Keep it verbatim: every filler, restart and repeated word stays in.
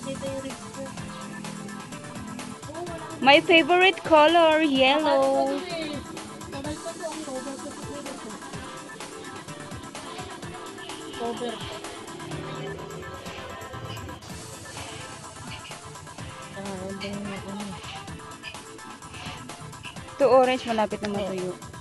My favorite color, yellow. Cover. Ah, ano. To orange, malapit na matuyo.